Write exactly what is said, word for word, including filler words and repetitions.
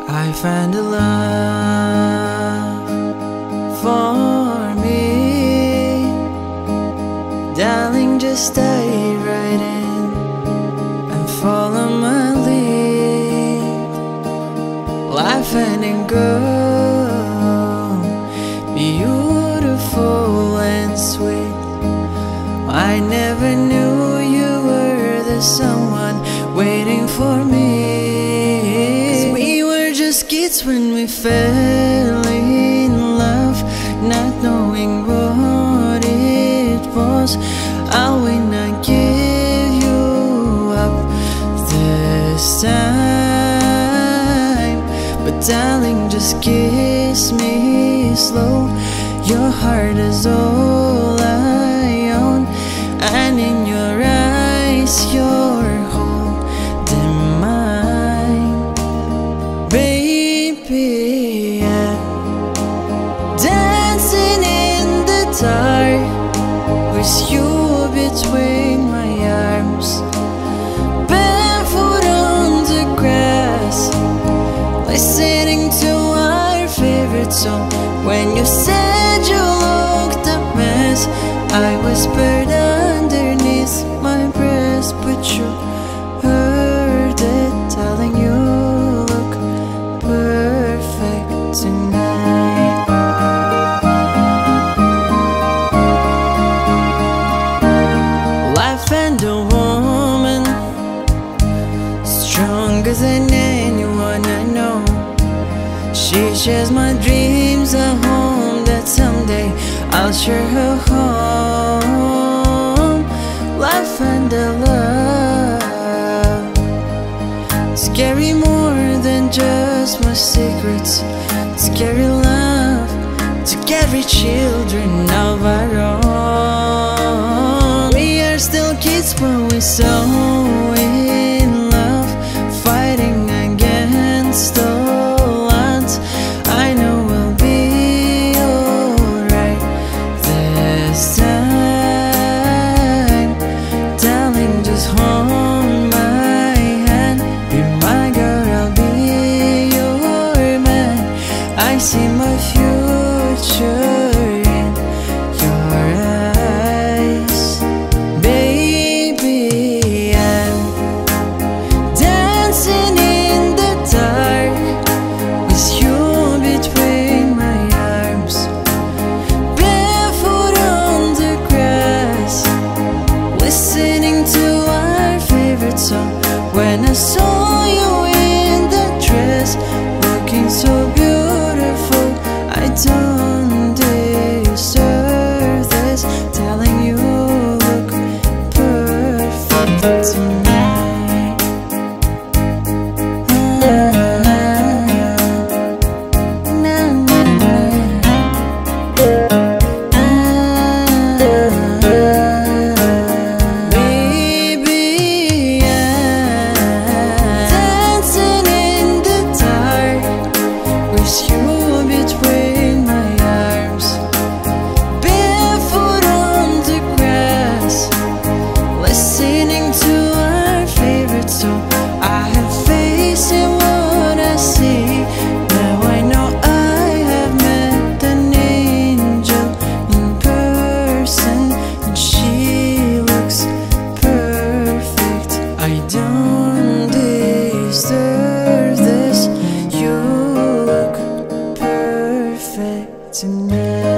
I found a love for me. Darling, just dive right in and follow my lead. Life and girl, beautiful and sweet. I never knew you were the someone waiting for me. 'Cause we were just kids when we fell in love, not knowing what it was. I will not give you up this time, but darling, just kiss me slow. Your heart is all I own, and in your eyes you're holding mine. Baby, I'm dancing in the dark with you between my arms, barefoot on the grass, listening to our favorite song. When you said you looked a mess, I whispered underneath my breath, but you heard it, telling you look perfect tonight. Life and a woman, stronger than anyone I know. She shares my dreams, a home that someday I'll share her home. Life and a love, scary more than just my secrets. Scary love to carry children of our own. We are still kids but we're so in love, fighting against all odds. I know we'll be alright this time. Darling, just hold my hand. Be my girl, I'll be your man. I see my future in your eyes. Baby, I'm dancing in the dark with you between my arms, barefoot on the grass, listening to our favorite song. When I saw you in the dress, looking so beautiful, I don't deserve this, telling you look perfect tonight. Na, na, na, baby, I'm dancing in the dark with you between my arms, barefoot on the grass, listening to our favorite song. I have faith in what I see. Now I know I have met an angel in person, and she looks perfect. I don't deserve this. You look perfect tonight.